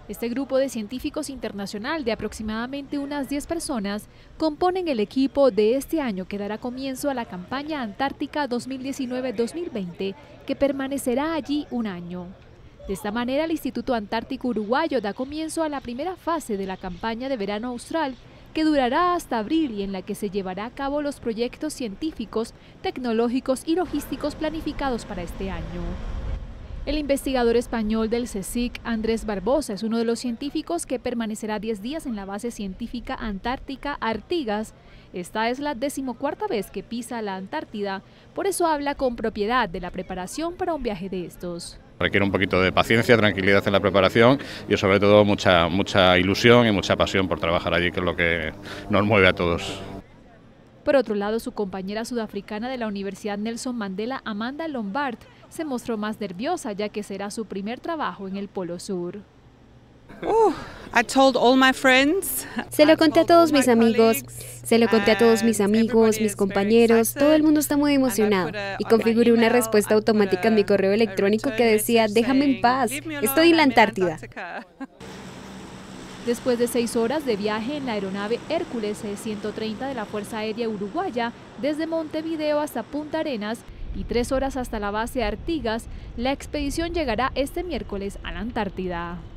Este grupo de científicos internacional de aproximadamente unas 10 personas componen el equipo de este año que dará comienzo a la campaña Antártica 2019-2020, que permanecerá allí un año. De esta manera, el Instituto Antártico Uruguayo da comienzo a la primera fase de la campaña de verano austral, que durará hasta abril y en la que se llevará a cabo los proyectos científicos, tecnológicos y logísticos planificados para este año. El investigador español del CSIC, Andrés Barbosa, es uno de los científicos que permanecerá 10 días en la base científica antártica Artigas. Esta es la 14ª vez que pisa la Antártida, por eso habla con propiedad de la preparación para un viaje de estos. Requiere un poquito de paciencia, tranquilidad en la preparación y sobre todo mucha ilusión y mucha pasión por trabajar allí, que es lo que nos mueve a todos. Por otro lado, su compañera sudafricana de la Universidad Nelson Mandela, Amanda Lombard, se mostró más nerviosa ya que será su primer trabajo en el Polo Sur. Se lo conté a todos mis amigos, mis compañeros, todo el mundo está muy emocionado y configuré una respuesta automática en mi correo electrónico que decía: déjame en paz, estoy en la Antártida. Después de 6 horas de viaje en la aeronave Hércules C-130 de la Fuerza Aérea Uruguaya, desde Montevideo hasta Punta Arenas y 3 horas hasta la base Artigas, la expedición llegará este miércoles a la Antártida.